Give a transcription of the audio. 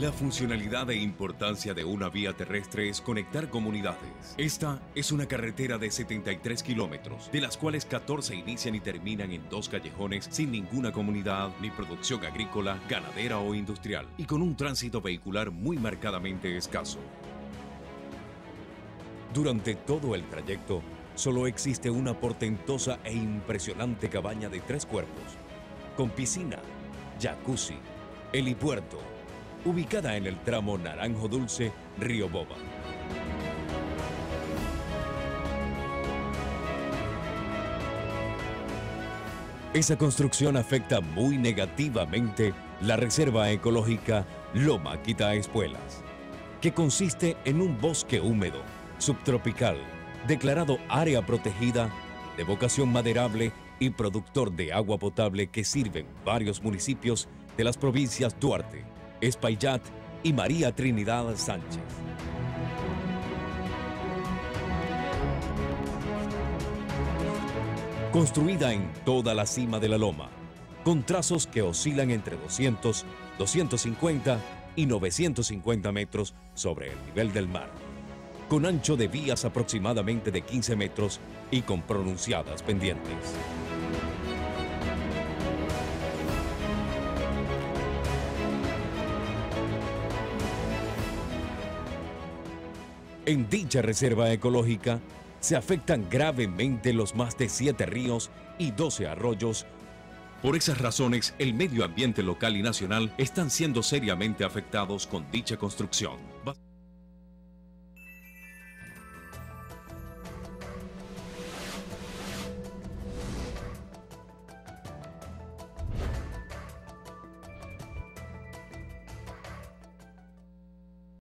La funcionalidad e importancia de una vía terrestre es conectar comunidades. Esta es una carretera de 73 kilómetros, de las cuales 14 inician y terminan en 2 callejones sin ninguna comunidad ni producción agrícola, ganadera o industrial, y con un tránsito vehicular muy marcadamente escaso. Durante todo el trayecto, solo existe una portentosa e impresionante cabaña de 3 cuerpos, con piscina, jacuzzi, helipuerto, ubicada en el tramo Naranjo Dulce-Río Boba. Esa construcción afecta muy negativamente la reserva ecológica Loma Quitaespuelas, que consiste en un bosque húmedo, subtropical, declarado área protegida, de vocación maderable y productor de agua potable que sirven varios municipios de las provincias Duarte, Espaillat y María Trinidad Sánchez. Construida en toda la cima de la loma, con trazos que oscilan entre 200, 250 y 950 metros sobre el nivel del mar, con ancho de vías aproximadamente de 15 metros y con pronunciadas pendientes. En dicha reserva ecológica se afectan gravemente los más de 7 ríos y 12 arroyos. Por esas razones, el medio ambiente local y nacional están siendo seriamente afectados con dicha construcción.